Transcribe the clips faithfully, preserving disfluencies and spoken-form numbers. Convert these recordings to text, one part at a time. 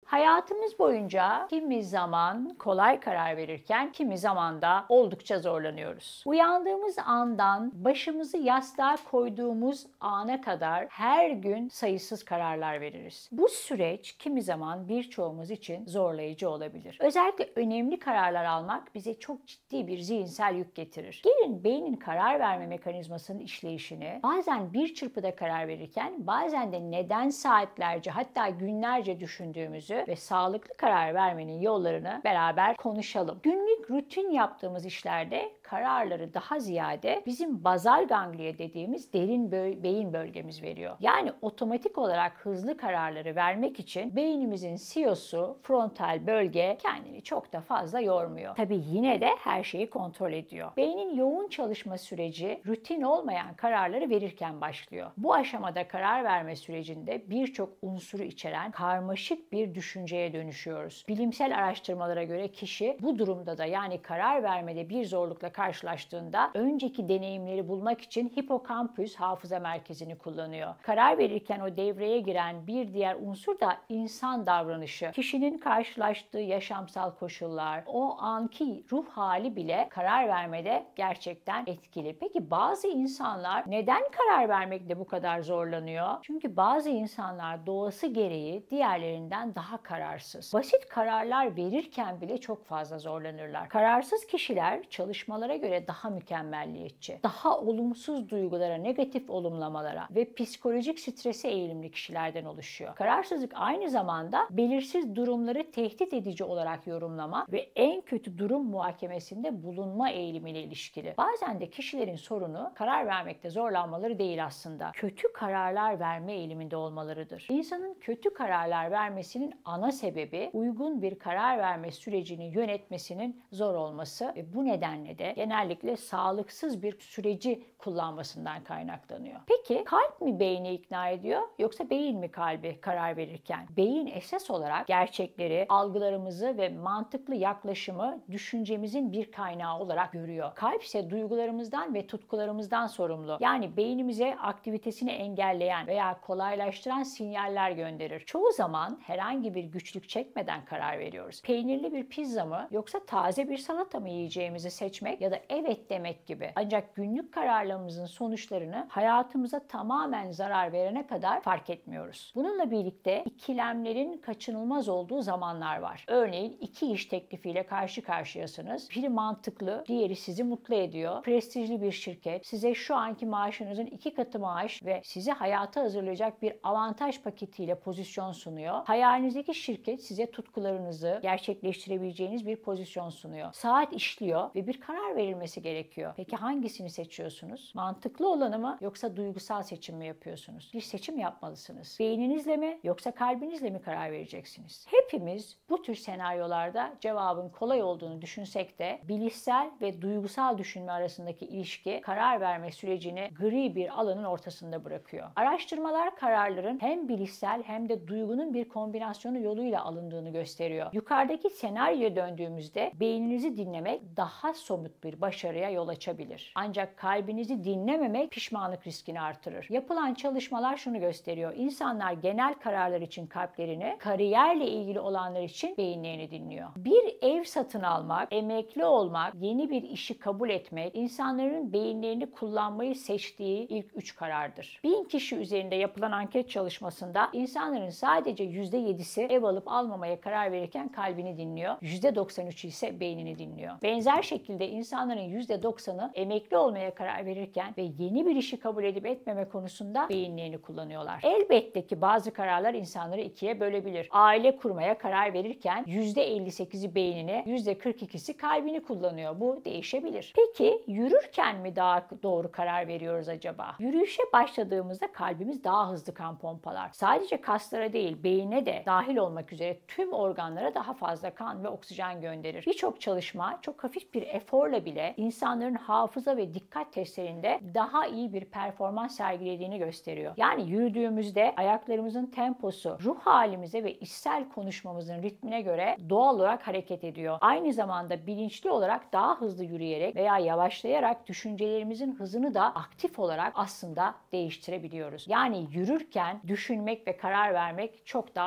Hayatımız boyunca kimi zaman kolay karar verirken kimi zaman da oldukça zorlanıyoruz. Uyandığımız andan başımızı yastığa koyduğumuz ana kadar her gün sayısız kararlar veririz. Bu süreç kimi zaman birçoğumuz için zorlayıcı olabilir. Özellikle önemli kararlar almak bize çok ciddi bir zihinsel yük getirir. Gelin beynin karar verme mekanizmasının işleyişini bazen bir çırpıda karar verirken bazen de neden saatlerce hatta günlerce düşündüğümüzü ve sağlıklı karar vermenin yollarını beraber konuşalım. Günlük rutin yaptığımız işlerde kararları daha ziyade bizim bazal ganglia dediğimiz derin bö- beyin bölgemiz veriyor. Yani otomatik olarak hızlı kararları vermek için beynimizin C E O'su frontal bölge kendini çok da fazla yormuyor. Tabii yine de her şeyi kontrol ediyor. Beynin yoğun çalışma süreci rutin olmayan kararları verirken başlıyor. Bu aşamada karar verme sürecinde birçok unsuru içeren karmaşık bir düşünceye dönüşüyoruz. Bilimsel araştırmalara göre kişi bu durumda da yani karar vermede bir zorlukla karşılaştığında önceki deneyimleri bulmak için hipokampüs hafıza merkezini kullanıyor. Karar verirken o devreye giren bir diğer unsur da insan davranışı. Kişinin karşılaştığı yaşamsal koşullar, o anki ruh hali bile karar vermede gerçekten etkili. Peki bazı insanlar neden karar vermekte bu kadar zorlanıyor? Çünkü bazı insanlar doğası gereği diğerlerinden daha kararsız. Basit kararlar verirken bile çok fazla zorlanırlar. Kararsız kişiler çalışmalara göre daha mükemmelliyetçi, daha olumsuz duygulara, negatif olumlamalara ve psikolojik strese eğilimli kişilerden oluşuyor. Kararsızlık aynı zamanda belirsiz durumları tehdit edici olarak yorumlama ve en kötü durum muhakemesinde bulunma eğilimiyle ilişkili. Bazen de kişilerin sorunu karar vermekte zorlanmaları değil aslında. Kötü kararlar verme eğiliminde olmalarıdır. İnsanın kötü kararlar vermesinin ana sebebi uygun bir karar verme sürecini yönetmesinin zor olması ve bu nedenle de genellikle sağlıksız bir süreci kullanmasından kaynaklanıyor. Peki kalp mi beyni ikna ediyor yoksa beyin mi kalbi karar verirken? Beyin esas olarak gerçekleri, algılarımızı ve mantıklı yaklaşımı düşüncemizin bir kaynağı olarak görüyor. Kalp ise duygularımızdan ve tutkularımızdan sorumlu. Yani beynimize aktivitesini engelleyen veya kolaylaştıran sinyaller gönderir. Çoğu zaman herhangi bir güçlük çekmeden karar veriyoruz. Peynirli bir pizza mı yoksa taze bir salata mı yiyeceğimizi seçmek ya da evet demek gibi. Ancak günlük kararlarımızın sonuçlarını hayatımıza tamamen zarar verene kadar fark etmiyoruz. Bununla birlikte ikilemlerin kaçınılmaz olduğu zamanlar var. Örneğin iki iş teklifiyle karşı karşıyasınız. Biri mantıklı, diğeri sizi mutlu ediyor. Prestijli bir şirket size şu anki maaşınızın iki katı maaş ve sizi hayata hazırlayacak bir avantaj paketiyle pozisyon sunuyor. Hayalinizdeki şirket size tutkularınızı gerçekleştirebileceğiniz bir pozisyon sunuyor. Saat işliyor ve bir karar verilmesi gerekiyor. Peki hangisini seçiyorsunuz? Mantıklı olanı mı yoksa duygusal seçim mi yapıyorsunuz? Bir seçim yapmalısınız. Beyninizle mi yoksa kalbinizle mi karar vereceksiniz? Hepimiz bu tür senaryolarda cevabın kolay olduğunu düşünsek de bilişsel ve duygusal düşünme arasındaki ilişki karar verme sürecini gri bir alanın ortasında bırakıyor. Araştırmalar kararların hem bilişsel hem de duygunun bir kombinasyonu yoluyla alındığını gösteriyor. Yukarıdaki senaryoya döndüğümüzde beyninizi dinlemek daha somut bir başarıya yol açabilir. Ancak kalbinizi dinlememek pişmanlık riskini artırır. Yapılan çalışmalar şunu gösteriyor. İnsanlar genel kararlar için kalplerini, kariyerle ilgili olanlar için beyinlerini dinliyor. Bir ev satın almak, emekli olmak, yeni bir işi kabul etmek, insanların beyinlerini kullanmayı seçtiği ilk üç karardır. Bin kişi üzerinde yapılan anket çalışmasında insanların sadece yüzde yedisi ev alıp almamaya karar verirken kalbini dinliyor. yüzde doksan üçü ise beynini dinliyor. Benzer şekilde insanların yüzde doksanı emekli olmaya karar verirken ve yeni bir işi kabul edip etmeme konusunda beyinlerini kullanıyorlar. Elbette ki bazı kararlar insanları ikiye bölebilir. Aile kurmaya karar verirken yüzde elli sekizi beynini, yüzde kırk ikisi kalbini kullanıyor. Bu değişebilir. Peki yürürken mi daha doğru karar veriyoruz acaba? Yürüyüşe başladığımızda kalbimiz daha hızlı kan pompalar. Sadece kaslara değil, beyine de dahil olmak üzere tüm organlara daha fazla kan ve oksijen gönderir. Birçok çalışma çok hafif bir eforla bile insanların hafıza ve dikkat testlerinde daha iyi bir performans sergilediğini gösteriyor. Yani yürüdüğümüzde ayaklarımızın temposu ruh halimize ve içsel konuşmamızın ritmine göre doğal olarak hareket ediyor. Aynı zamanda bilinçli olarak daha hızlı yürüyerek veya yavaşlayarak düşüncelerimizin hızını da aktif olarak aslında değiştirebiliyoruz. Yani yürürken düşünmek ve karar vermek çok daha sağlıklı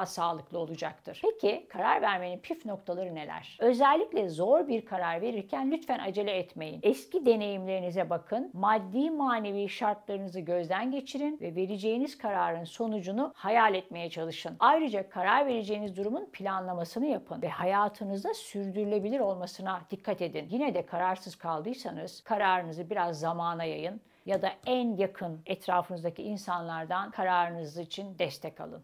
sağlıklı olacaktır. Peki karar vermenin püf noktaları neler? Özellikle zor bir karar verirken lütfen acele etmeyin. Eski deneyimlerinize bakın, maddi manevi şartlarınızı gözden geçirin ve vereceğiniz kararın sonucunu hayal etmeye çalışın. Ayrıca karar vereceğiniz durumun planlamasını yapın ve hayatınızda sürdürülebilir olmasına dikkat edin. Yine de kararsız kaldıysanız kararınızı biraz zamana yayın ya da en yakın etrafınızdaki insanlardan kararınız için destek alın.